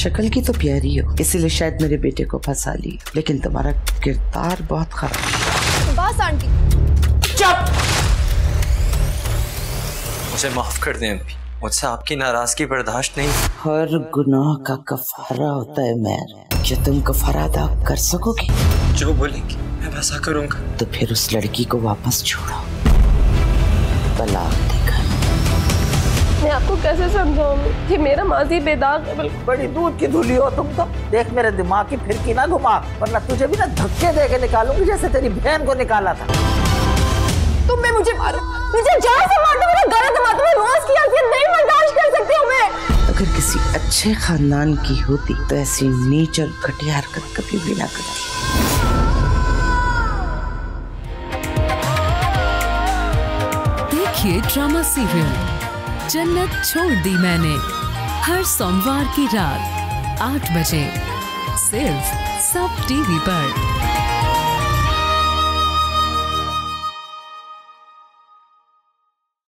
शक्ल की तो प्यारी हो, इसीलिए शायद मेरे बेटे को फंसा ली, लेकिन तुम्हारा किरदार बहुत खराब। बस आंटी। चुप। मुझे माफ कर दें अम्मी, मुझसे आपकी नाराजगी बर्दाश्त नहीं। हर गुनाह का कफारा होता है मेहर। क्या तुम कफारा अदा कर सकोगे? जो बोलेंगी मैं वैसा करूंगा। तो फिर उस लड़की को वापस छोड़ो, तलाक देकर। मैं आपको कैसे समझाऊं कि मेरा माजी बेदाग है। बड़ी दूध की धुली हो तुम तो। देख मेरे दिमाग की फिरकी ना घुमा, वरना तुझे भी ना धक्के दे के निकालूंगी जैसे तेरी बहन को निकाला था। तुम भी मुझे मारो, मुझे जान से मार दो, मेरा गला दबा दो, मैं रोज की हरकत नहीं बर्दाश्त कर सकती हूँ मैं। अगर किसी अच्छे खानदान की होती तो ऐसी नीच और घटिया हरकत कभी भी ना करती। देखिए ड्रामा सीरियल जन्नत छोड़ दी मैंने, हर सोमवार की रात 8 बजे सिर्फ सब टीवी पर।